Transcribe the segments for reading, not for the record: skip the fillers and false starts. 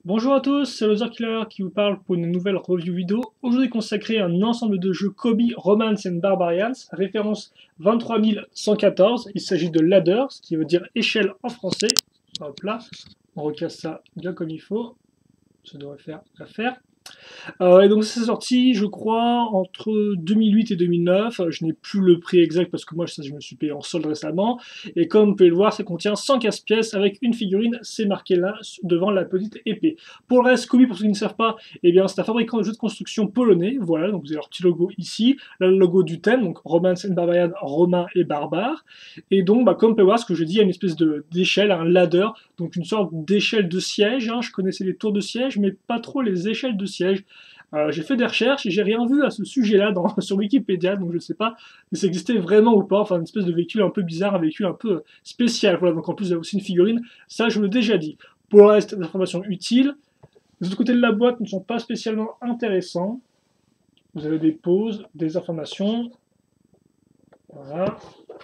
Bonjour à tous, c'est Loser Killer qui vous parle pour une nouvelle review vidéo. Aujourd'hui consacrée à un ensemble de jeux Kobe, Romance and Barbarians, référence 23114. Il s'agit de ladder, ce qui veut dire échelle en français. Hop là, on recasse ça bien comme il faut. Ça devrait faire l'affaire. Et donc c'est sorti, je crois, entre 2008 et 2009. Je n'ai plus le prix exact parce que moi ça, je me suis payé en solde récemment. Et comme vous pouvez le voir, ça contient 100 casse-pièces avec une figurine, c'est marqué là devant la petite épée. Pour le reste, Kobe, pour ceux qui ne savent pas, eh bien c'est un fabricant de jeux de construction polonais. Voilà, donc vous avez leur petit logo ici, là le logo du thème, donc Romance and Barbarian, Romain et Barbare. Et donc, comme vous pouvez voir, ce que je dis, il y a une espèce d'échelle, un ladder, donc une sorte d'échelle de siège. Hein. Je connaissais les tours de siège, mais pas trop les échelles de siège. J'ai fait des recherches et j'ai rien vu à ce sujet-là sur Wikipédia, donc je ne sais pas si ça existait vraiment ou pas. Enfin, une espèce de véhicule un peu bizarre, un véhicule un peu spécial. Voilà, donc en plus, il y a aussi une figurine. Ça, je vous l'ai déjà dit. Pour le reste, des informations utiles. Les autres côtés de la boîte ne sont pas spécialement intéressants. Vous avez des pauses, des informations. Voilà.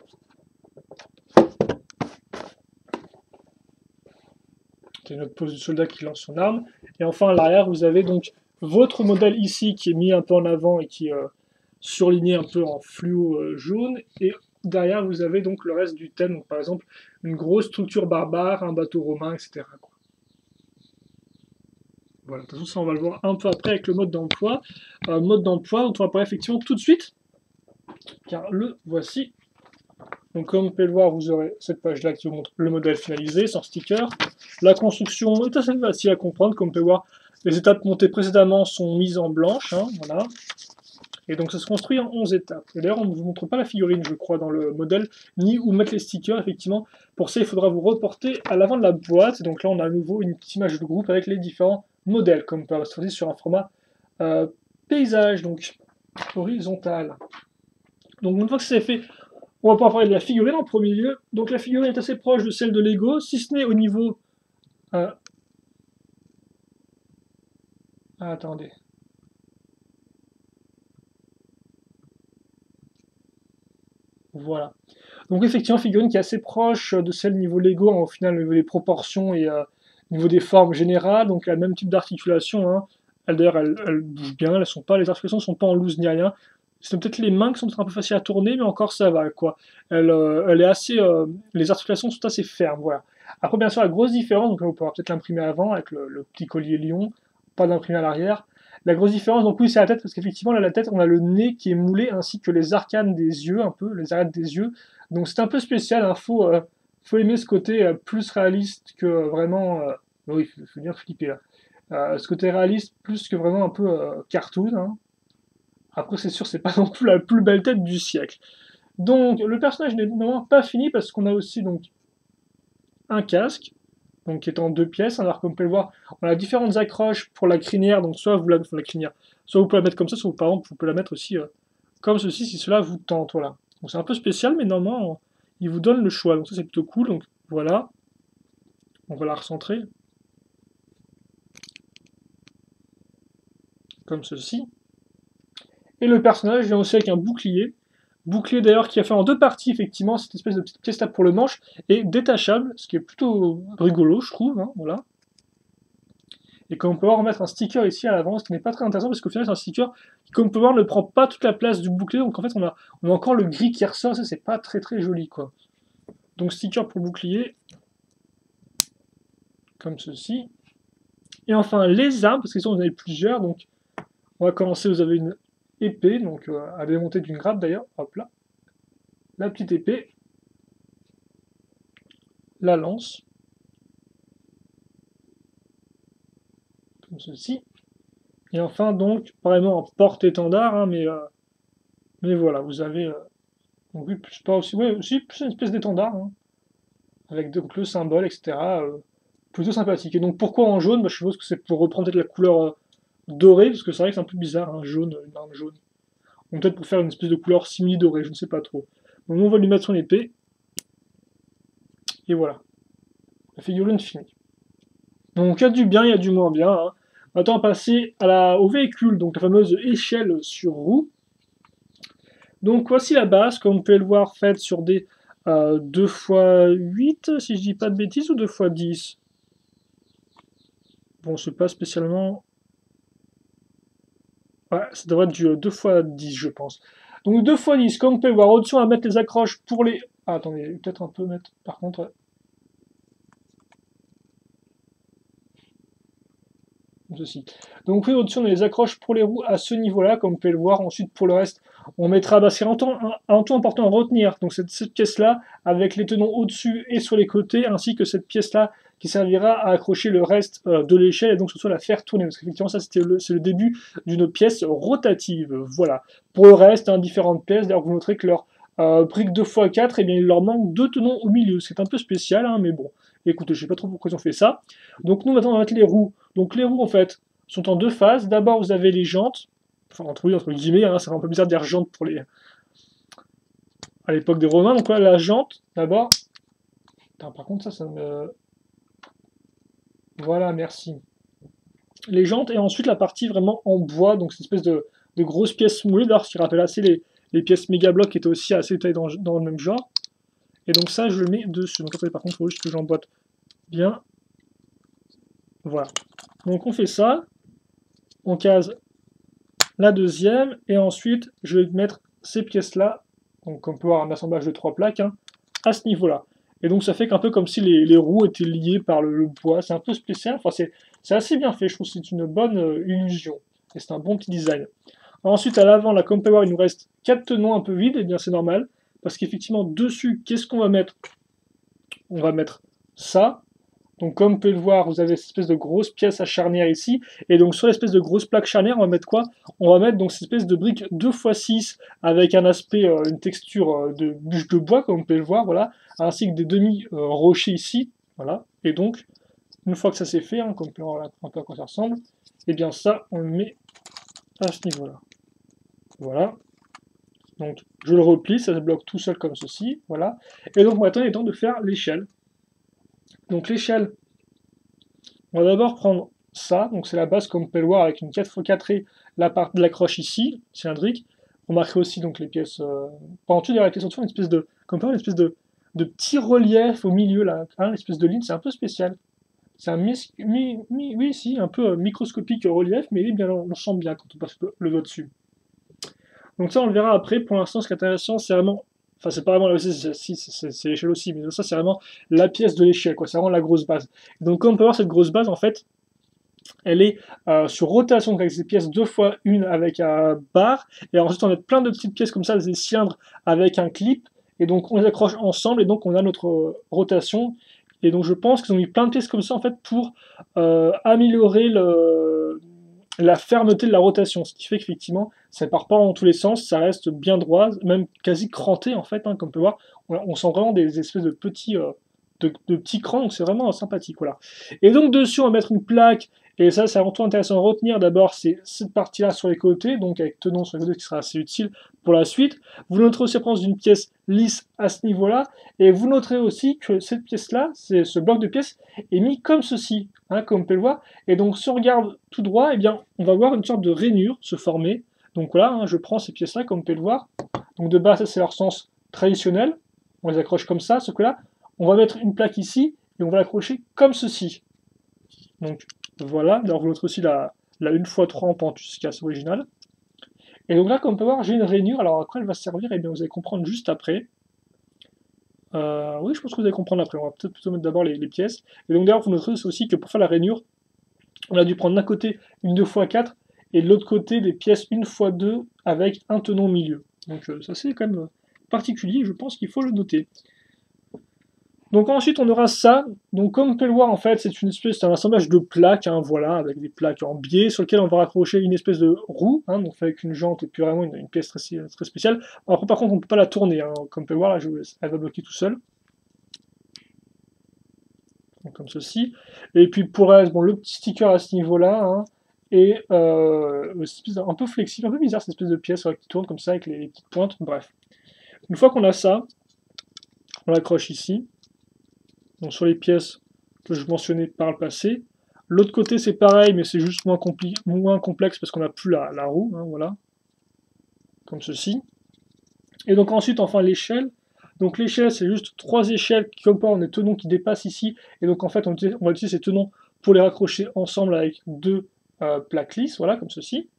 C'est notre pose du soldat qui lance son arme. Et enfin, à l'arrière, vous avez donc votre modèle ici qui est mis un peu en avant et qui est surligné un peu en fluo jaune. Et derrière, vous avez donc le reste du thème. Donc, par exemple, une grosse structure barbare, un bateau romain, etc. Voilà, de toute façon, ça, on va le voir un peu après avec le mode d'emploi. Mode d'emploi dont on va parler effectivement tout de suite, car le voici. Donc, comme vous pouvez le voir, vous aurez cette page-là qui vous montre le modèle finalisé, sans sticker. La construction est assez facile à comprendre, comme vous pouvez voir. Les étapes montées précédemment sont mises en blanche, hein, voilà. Et donc ça se construit en 11 étapes. Et d'ailleurs, on ne vous montre pas la figurine, je crois, dans le modèle, ni où mettre les stickers, effectivement. Pour ça, il faudra vous reporter à l'avant de la boîte. Et donc là, on a à nouveau une petite image de groupe avec les différents modèles, comme on peut voir sur un format paysage, donc horizontal. Donc une fois que c'est fait, on va pouvoir parler de la figurine en premier lieu. Donc la figurine est assez proche de celle de Lego, si ce n'est au niveau... attendez. Voilà. Donc effectivement, figurine qui est assez proche de celle niveau Lego, hein, au final, au niveau des proportions et au niveau des formes générales, donc elle a le même type d'articulation. Hein. D'ailleurs, elle bouge bien, les articulations ne sont pas en loose ni rien. C'est peut-être les mains qui sont un peu faciles à tourner, mais encore ça va, quoi. Elle est assez, les articulations sont assez fermes, voilà. Après, bien sûr, la grosse différence, donc là, on pourra peut-être l'imprimer avant avec le petit collier lion, pas d'imprimer à l'arrière. La grosse différence, donc oui, c'est la tête, parce qu'effectivement, là, la tête, on a le nez qui est moulé, ainsi que les arcanes des yeux, un peu, les arêtes des yeux. Donc c'est un peu spécial, hein. Faut aimer ce côté plus réaliste que vraiment... oui, faut bien flipper là. Ce côté réaliste plus que vraiment un peu cartoon. Hein. Après, c'est sûr, c'est pas non plus la plus belle tête du siècle. Donc, le personnage n'est normalement pas fini parce qu'on a aussi donc un casque, donc qui est en deux pièces. Alors, comme vous pouvez le voir, on a différentes accroches pour la crinière. Donc, soit vous la crinière, soit vous pouvez la mettre comme ça, soit par exemple, vous pouvez la mettre aussi comme ceci si cela vous tente. Voilà. Donc, c'est un peu spécial, mais normalement, il vous donne le choix. Donc, ça, c'est plutôt cool. Donc, voilà. On va la recentrer. Comme ceci. Et le personnage vient aussi avec un bouclier. Bouclier d'ailleurs qui a fait en deux parties, effectivement, cette espèce de petite pièce là pour le manche, et détachable, ce qui est plutôt rigolo, je trouve. Hein, voilà. Et comme on peut voir, on va mettre un sticker ici à l'avant, ce qui n'est pas très intéressant parce qu'au final, c'est un sticker qui, comme on peut voir, ne prend pas toute la place du bouclier. Donc en fait, on a encore le gris qui ressort, ça c'est pas très très joli quoi. Donc sticker pour le bouclier, comme ceci. Et enfin, les armes, parce que sinon vous en avez plusieurs. Donc on va commencer, vous avez une épée, donc à démonter d'une grappe d'ailleurs. Hop là. La petite épée. La lance. Comme ceci. Et enfin, donc, vraiment en porte-étendard, hein, mais voilà, vous avez. Donc, oui, plus pas aussi. Ouais, aussi, plus une espèce d'étendard, hein, avec donc, le symbole, etc. Plutôt sympathique. Et donc, pourquoi en jaune? Je suppose que c'est pour reprendre peut-être la couleur dorée, parce que c'est vrai que c'est un peu bizarre, hein, jaune, une arme jaune. Ou peut-être pour faire une espèce de couleur simili-dorée, je ne sais pas trop. Donc, on va lui mettre son épée. Et voilà. La figurine finie. Donc, il y a du bien, il y a du moins bien. Hein. Maintenant, on va passer au véhicule, donc la fameuse échelle sur roue. Donc voici la base, comme vous pouvez le voir, faite sur des 2 x 8, si je dis pas de bêtises, ou 2 x 10. Bon, c'est pas spécialement... Ouais, ça devrait être du 2 x 10, je pense. Donc 2 x 10, comme on peut le voir au-dessus, on va mettre les accroches pour les... Ah, attendez, peut-être un peu mettre... Par contre, ouais. Ceci. Donc oui, au-dessus, on a les accroches pour les roues à ce niveau-là, comme vous pouvez le voir. Ensuite, pour le reste, on mettra... Bah, c'est un tout important à retenir. Donc cette pièce-là, avec les tenons au-dessus et sur les côtés, ainsi que cette pièce-là, qui servira à accrocher le reste de l'échelle et donc surtout la faire tourner. Parce qu'effectivement, ça, c'est le début d'une pièce rotative. Voilà. Pour le reste, hein, différentes pièces. D'ailleurs, vous noterez que leur brique 2x4, eh bien, il leur manque deux tenons au milieu. C'est un peu spécial, hein, mais bon. Écoutez, je sais pas trop pourquoi ils ont fait ça. Donc nous, maintenant, on va mettre les roues. Donc les roues, en fait, sont en deux phases. D'abord, vous avez les jantes. Enfin, entre guillemets, hein, c'est un peu bizarre de dire jantes pour les... à l'époque des Romains. Donc là, la jante, d'abord. Par contre, ça me... Voilà, merci. Les jantes, et ensuite la partie vraiment en bois, donc cette espèce de grosse pièce moulée, d'ailleurs, ce qui rappelle assez les pièces méga blocs qui étaient aussi assez taillées dans le même genre. Et donc ça, je le mets dessus. Donc après, par contre, il faut juste que j'emboîte bien. Voilà. Donc on fait ça, on case la deuxième, et ensuite je vais mettre ces pièces-là, donc on peut avoir un assemblage de 3 plaques, hein, à ce niveau-là. Et donc ça fait qu'un peu comme si les roues étaient liées par le bois, c'est un peu spécial, enfin c'est assez bien fait, je trouve que c'est une bonne illusion, et c'est un bon petit design. Ensuite à l'avant, là, comme on peut voir, il nous reste 4 tenons un peu vides, et bien c'est normal, parce qu'effectivement dessus, qu'est-ce qu'on va mettre? On va mettre ça. Donc comme vous pouvez le voir, vous avez cette espèce de grosse pièce à charnière ici, et donc sur l'espèce de grosse plaque charnière, on va mettre quoi? On va mettre donc cette espèce de brique 2x6 avec un aspect, une texture de bûche de bois, comme vous pouvez le voir, voilà, ainsi que des demi-rochers ici, voilà. Et donc, une fois que ça c'est fait, hein, comme vous pouvez voir un peu à quoi ça ressemble, et bien ça, on le met à ce niveau-là. Voilà. Donc je le replie, ça se bloque tout seul comme ceci, voilà. Et donc maintenant, il est temps de faire l'échelle. Donc l'échelle, on va d'abord prendre ça, donc c'est la base comme on peut le voir avec une 4x4 la part de l'accroche ici, cylindrique. On marquera aussi donc les pièces, pas en dessous derrière les pièces en dessous, une espèce de, comme une espèce de petit relief au milieu là, hein, l'espèce de ligne, c'est un peu spécial. C'est un oui, si, un peu microscopique relief, mais il est bien, on sent bien quand on passe le doigt dessus. Donc ça, on le verra après. Pour l'instant, ce qui est intéressant, c'est vraiment, enfin, c'est pas vraiment c'est l'échelle aussi, mais ça, c'est vraiment la pièce de l'échelle, quoi. C'est vraiment la grosse base. Donc, comme on peut voir, cette grosse base, en fait, elle est sur rotation, donc avec ces pièces 2x1 avec un bar, et ensuite on va mettre plein de petites pièces comme ça, des cylindres avec un clip, et donc on les accroche ensemble, et donc on a notre rotation, et donc je pense qu'ils ont mis plein de pièces comme ça en fait pour améliorer la fermeté de la rotation, ce qui fait qu'effectivement ça ne part pas dans tous les sens, ça reste bien droit, même quasi cranté en fait, hein, comme on peut voir, on sent vraiment des espèces de petits... de petits crans, donc c'est vraiment sympathique, voilà. Et donc dessus, on va mettre une plaque, et ça, c'est avant tout intéressant à retenir. D'abord, c'est cette partie-là sur les côtés, donc avec tenons sur les côtés, qui sera assez utile pour la suite. Vous noterez aussi la présence d'une pièce lisse à ce niveau-là, et vous noterez aussi que cette pièce-là, ce bloc de pièces, est mis comme ceci, hein, comme on peut le voir. Et donc, si on regarde tout droit, eh bien, on va voir une sorte de rainure se former. Donc voilà, hein, je prends ces pièces-là, comme on peut le voir. Donc de base, ça c'est leur sens traditionnel. On les accroche comme ça, ce que là, on va mettre une plaque ici, et on va l'accrocher comme ceci. Donc voilà, alors vous noterez aussi la 1x3 en pentus, qui est assez original. Et donc là, comme on peut voir, j'ai une rainure, alors à quoi elle va servir, et bien vous allez comprendre juste après. Oui, je pense que vous allez comprendre après, on va peut-être plutôt mettre d'abord les pièces. Et donc d'ailleurs, vous noterez aussi que pour faire la rainure, on a dû prendre d'un côté une 2x4, et de l'autre côté des pièces 1x2 avec un tenon au milieu. Donc ça c'est quand même particulier, je pense qu'il faut le noter. Donc ensuite on aura ça, donc comme on peut le voir en fait c'est un assemblage de plaques, hein, voilà, avec des plaques en biais sur lesquelles on va raccrocher une espèce de roue, hein, donc avec une jante et puis vraiment une pièce très spéciale. Alors par contre on ne peut pas la tourner, hein, comme on peut le voir là elle va bloquer tout seul. Donc, comme ceci. Et puis pour elle, bon, le petit sticker à ce niveau-là, hein, et un peu flexible, un peu bizarre cette espèce de pièce qui tourne comme ça avec les petites pointes, bref. Une fois qu'on a ça, on l'accroche ici. Donc sur les pièces que je mentionnais par le passé. L'autre côté c'est pareil, mais c'est juste moins complexe parce qu'on n'a plus la roue, hein, voilà, comme ceci. Et donc ensuite, enfin l'échelle. Donc l'échelle, c'est juste 3 échelles qui comportent des tenons qui dépassent ici, et donc en fait on va utiliser ces tenons pour les raccrocher ensemble avec deux plaques lisses, voilà, comme ceci.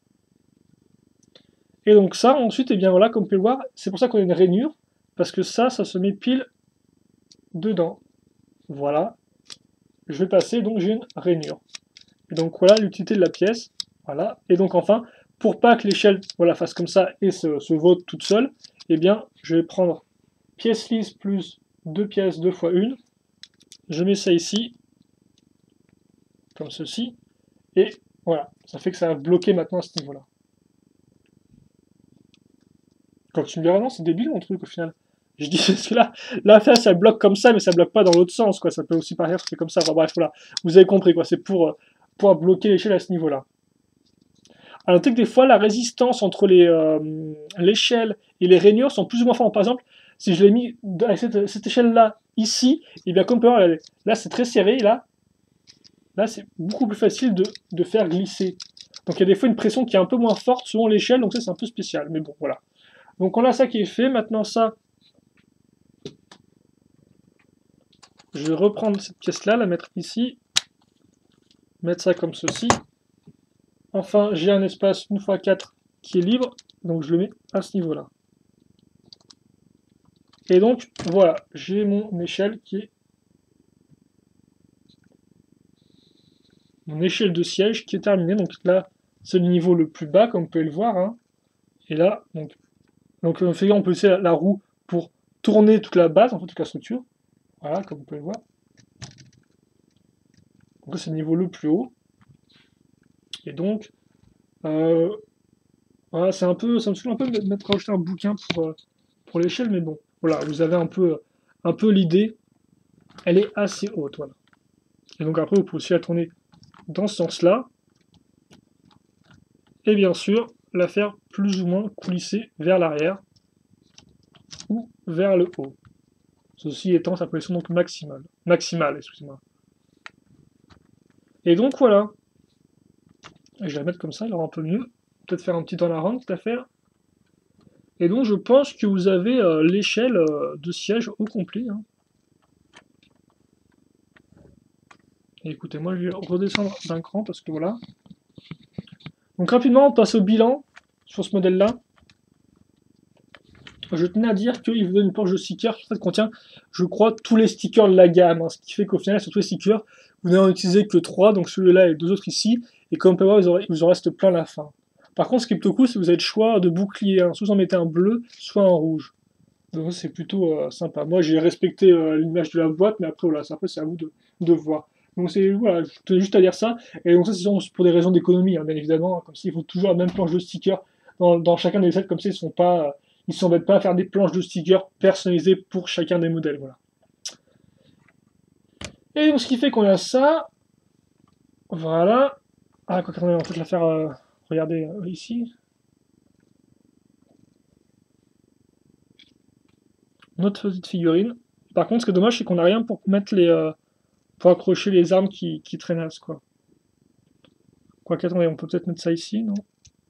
Et donc ça, ensuite, et bien voilà, comme vous pouvez le voir, c'est pour ça qu'on a une rainure, parce que ça se met pile dedans. Voilà. Je vais passer, donc j'ai une rainure. Et donc voilà l'utilité de la pièce. Voilà. Et donc enfin, pour pas que l'échelle voilà, fasse comme ça et se vote toute seule, eh bien, je vais prendre pièce lisse plus deux pièces 2 fois 1. Je mets ça ici, comme ceci. Et voilà, ça fait que ça va bloquer maintenant à ce niveau-là. Quand tu me diras, non, c'est débile mon truc au final. Je dis, parce que là, ça bloque comme ça, mais ça bloque pas dans l'autre sens, quoi. Ça peut aussi partir, c'est comme ça. Enfin, bref, voilà. Vous avez compris, quoi. C'est pour bloquer l'échelle à ce niveau-là. Alors, notez que des fois, la résistance entre l'échelle et les rainures sont plus ou moins fortes. Par exemple, si je l'ai mis avec cette échelle-là, ici, et bien, comme on peut voir, là, c'est très serré, et là, c'est beaucoup plus facile de faire glisser. Donc, il y a des fois une pression qui est un peu moins forte selon l'échelle, donc ça, c'est un peu spécial. Mais bon, voilà. Donc, on a ça qui est fait. Maintenant, ça, je vais reprendre cette pièce-là, la mettre ici, mettre ça comme ceci. Enfin, j'ai un espace 1x4 qui est libre, donc je le mets à ce niveau-là. Et donc, voilà, j'ai mon échelle qui est... Mon échelle de siège qui est terminée. Donc là, c'est le niveau le plus bas, comme vous pouvez le voir. Hein. Et là, donc on peut utiliser la roue pour tourner toute la base, en fait, toute la structure. Voilà, comme vous pouvez le voir. Donc c'est le niveau le plus haut. Et donc, voilà, ça me saoule un peu de mettre rajouter un bouquin pour l'échelle, mais bon, voilà, vous avez un peu l'idée. Elle est assez haute, voilà. Et donc après, vous pouvez aussi la tourner dans ce sens-là. Et bien sûr, la faire plus ou moins coulisser vers l'arrière ou vers le haut. Ceci étant sa position donc maximale, excusez-moi. Et donc voilà. Je vais la mettre comme ça, il aura un peu mieux. Peut-être faire un petit en avant, cette affaire. Et donc je pense que vous avez l'échelle de siège au complet. Hein. Et écoutez, moi je vais redescendre d'un cran parce que voilà. Donc rapidement, on passe au bilan sur ce modèle-là. Je tenais à dire qu'il vous donne une planche de stickers qui en fait, contient, je crois, tous les stickers de la gamme. Hein, ce qui fait qu'au final, sur tous les stickers, vous n'en utilisez que 3, donc celui-là et 2 autres ici. Et comme on peut voir, il vous en reste plein à la fin. Par contre, ce qui est plutôt cool, c'est que vous avez le choix de bouclier. Hein. Soit vous en mettez un bleu, soit un rouge. Donc c'est plutôt sympa. Moi, j'ai respecté l'image de la boîte, mais après, voilà, après c'est à vous de voir. Donc c'est voilà, je tenais juste à dire ça. Et donc ça, c'est pour des raisons d'économie, hein, bien évidemment. Hein, comme s'il faut toujours la même planche de stickers dans chacun des sets, comme ça, ils s'embêtent pas à faire des planches de stickers personnalisées pour chacun des modèles. Voilà. Et donc ce qui fait qu'on a ça. Voilà. Ah, quoi, on va peut-être la faire regarder ici. Notre petite figurine. Par contre, ce qui est dommage, c'est qu'on n'a rien pour mettre pour accrocher les armes qui traînassent, quoi. Quoique, attendez, on peut peut-être mettre ça ici, non?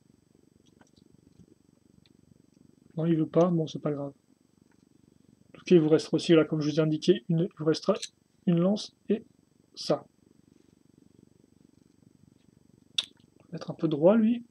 Non, il veut pas, bon, c'est pas grave. En tout cas, il vous restera aussi, là, comme je vous ai indiqué, il vous restera une lance et ça. On va mettre un peu droit, lui.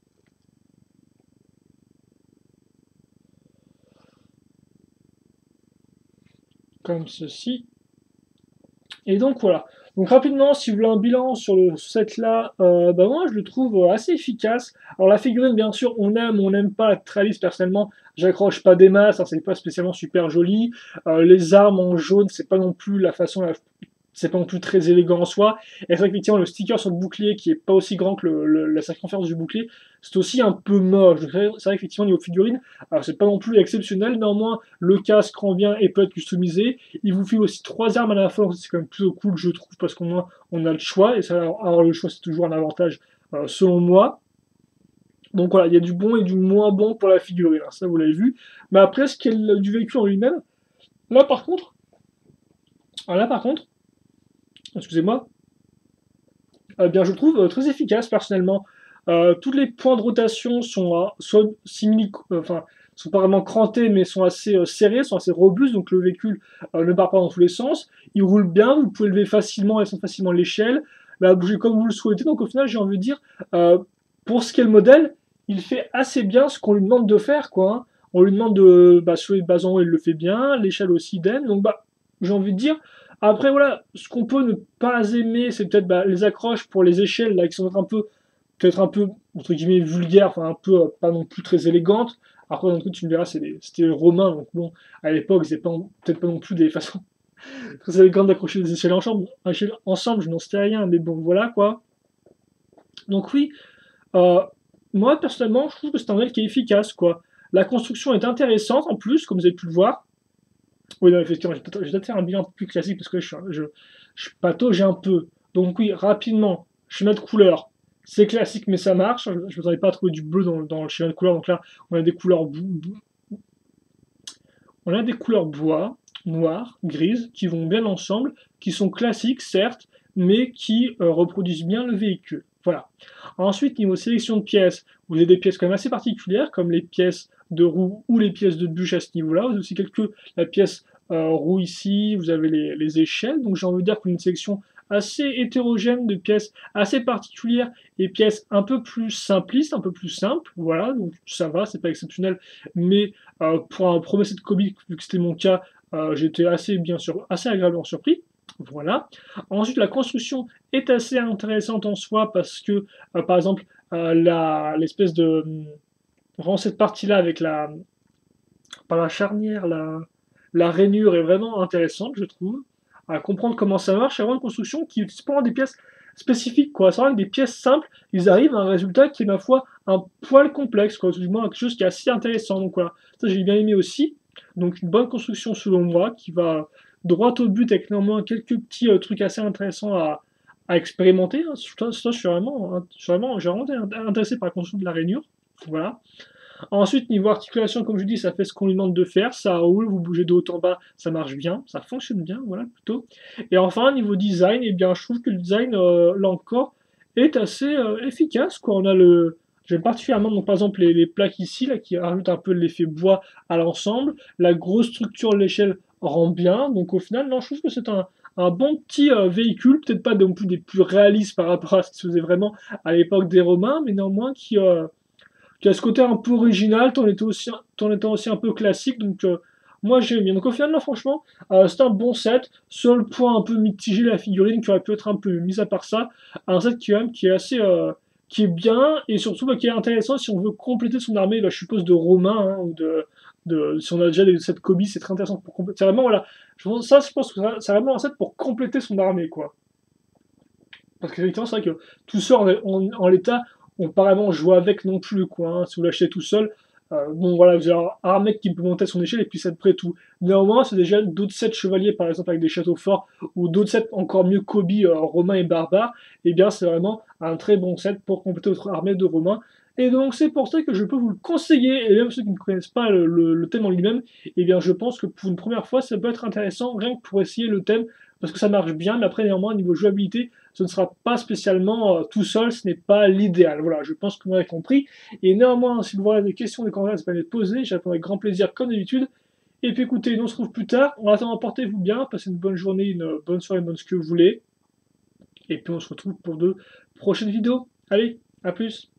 Comme ceci. Et donc voilà. Donc rapidement, si vous voulez un bilan sur le set là, bah moi je le trouve assez efficace. Alors la figurine, bien sûr, on aime ou on n'aime pas, très lisse personnellement, j'accroche pas des masses, hein, c'est pas spécialement super joli. Les armes en jaune, c'est pas non plus la façon c'est pas non plus très élégant en soi. Et c'est vrai qu'effectivement, le sticker sur le bouclier, qui est pas aussi grand que la circonférence du bouclier, c'est aussi un peu moche. C'est vrai qu'effectivement, niveau figurine, c'est pas non plus exceptionnel. Néanmoins, le casque rend bien et peut être customisé. Il vous file aussi 3 armes à la fois, c'est quand même plutôt cool, je trouve, parce qu'au moins, on a le choix. Et ça, avoir le choix, c'est toujours un avantage, selon moi. Donc voilà, il y a du bon et du moins bon pour la figurine, hein, ça vous l'avez vu. Mais après, ce qui est du véhicule en lui-même, là par contre, excusez-moi, bien je le trouve très efficace personnellement. Tous les points de rotation sont soit sont pas vraiment crantés, mais sont assez serrés, sont assez robustes, donc le véhicule ne part pas dans tous les sens. Il roule bien, vous pouvez lever facilement et sans facilement l'échelle. bah, bouger comme vous le souhaitez. Donc au final, j'ai envie de dire, pour ce qui est le modèle, il fait assez bien ce qu'on lui demande de faire, quoi. Hein. On lui demande de, bah, sur les bases en haut, il le fait bien, l'échelle aussi idem. Donc bah, j'ai envie de dire. Après voilà, ce qu'on peut ne pas aimer, c'est peut-être bah, les accroches pour les échelles là qui sont peut-être un peu entre guillemets vulgaires, enfin un peu pas non plus très élégantes. Après d'un coup tu me diras c'était romain, donc bon à l'époque c'était peut-être pas non plus des façons très élégantes d'accrocher des échelles ensemble, je n'en sais rien, mais bon voilà quoi. Donc oui, euh, moi personnellement je trouve que c'est un modèle qui est efficace quoi. La construction est intéressante en plus, comme vous avez pu le voir. Oui, non, effectivement, je vais peut-être faire un bilan plus classique parce que je patauge un peu. Donc oui, rapidement, schéma de couleur. C'est classique, mais ça marche. Je ne m'attendais pas à trouver du bleu dans le schéma de couleur. Donc là, on a des couleurs, on a des couleurs bois, noires, grises, qui vont bien ensemble, qui sont classiques, certes, mais qui reproduisent bien le véhicule. Voilà. Ensuite, niveau sélection de pièces, vous avez des pièces quand même assez particulières, comme les pièces de roue ou les pièces de bûche à ce niveau-là. Vous avez aussi la pièce roue ici, vous avez les échelles. Donc j'ai envie de dire qu'une sélection assez hétérogène de pièces assez particulières et pièces un peu plus simplistes, un peu plus simples. Voilà, donc ça va, c'est pas exceptionnel, mais pour un premier set Kobe, vu que c'était mon cas, j'étais assez agréablement surpris. Voilà. Ensuite, la construction est assez intéressante en soi parce que, par exemple, l'espèce de vraiment cette partie-là avec pas la charnière, la rainure est vraiment intéressante, je trouve, à comprendre comment ça marche. C'est vraiment une construction qui utilise pas des pièces spécifiques, quoi. C'est vrai que des pièces simples, ils arrivent à un résultat qui est, ma foi, un poil complexe, quoi. Du moins, quelque chose qui est assez intéressant. Donc voilà, ça j'ai bien aimé aussi. Donc une bonne construction selon moi, qui va droit au but avec néanmoins quelques petits trucs assez intéressants à expérimenter. Hein. Ça, j'ai vraiment été intéressé par la construction de la rainure. Voilà. Ensuite, niveau articulation, comme je dis, ça fait ce qu'on lui demande de faire, ça roule, vous bougez de haut en bas, ça marche bien, ça fonctionne bien, voilà, plutôt. Et enfin, niveau design, eh bien, je trouve que le design, là encore, est assez efficace, quoi. J'aime particulièrement, donc, par exemple, les plaques ici, là, qui rajoutent un peu l'effet bois à l'ensemble. La grosse structure de l'échelle rend bien, donc au final, non, je trouve que c'est un bon petit véhicule, peut-être pas non plus des plus réalistes par rapport à ce qui se faisait vraiment à l'époque des Romains, mais néanmoins qui a ce côté un peu original, tout en étant aussi un peu classique. Donc, moi, j'aime bien. Donc, au final, non, franchement, c'est un bon set. Seul point un peu mitigé, la figurine qui aurait pu être un peu mise à part ça. Un set qui est assez. Qui est bien et surtout qui est intéressant si on veut compléter son armée, bah, je suppose, de Romains, hein, ou si on a déjà des sets Kobe, c'est très intéressant pour compléter. C'est vraiment, voilà. Je pense que c'est vraiment un set pour compléter son armée, quoi. Parce qu'effectivement, c'est vrai que tout seul, en l'état, on pas vraiment jouer avec non plus, quoi. Hein. Si vous l'achetez tout seul, bon voilà, vous avez un mec qui peut monter son échelle et puis c'est près tout. Néanmoins, c'est déjà d'autres sets chevaliers, par exemple, avec des châteaux forts, ou d'autres sets encore mieux Kobe, romains et barbares, et bien c'est vraiment un très bon set pour compléter votre armée de romains. Et donc c'est pour ça que je peux vous le conseiller, et même ceux qui ne connaissent pas le thème en lui-même, et bien je pense que pour une première fois, ça peut être intéressant, rien que pour essayer le thème, parce que ça marche bien, mais après néanmoins, niveau jouabilité, ce ne sera pas spécialement tout seul, ce n'est pas l'idéal. Voilà, je pense que vous m'avez compris. Et néanmoins, si vous avez des questions, des commentaires, n'hésitez pas à les poser, je répondrai avec grand plaisir comme d'habitude. Et puis écoutez, nous on se retrouve plus tard. En attendant, portez-vous bien, passez une bonne journée, une bonne soirée, une bonne ce que vous voulez. Et puis on se retrouve pour de prochaines vidéos. Allez, à plus.